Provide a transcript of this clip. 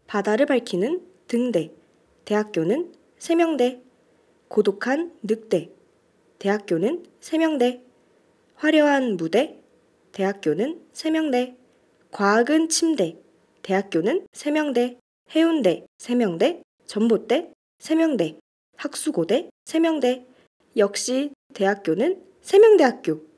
바다를 밝히는 등대, 대학교는 세명대. 고독한 늑대, 대학교는 세명대. 화려한 무대, 대학교는 세명대. 과학은 침대, 대학교는 세명대. 해운대, 세명대. 전봇대, 세명대. 학수고대, 세명대. 역시 대학교는 세명대학교.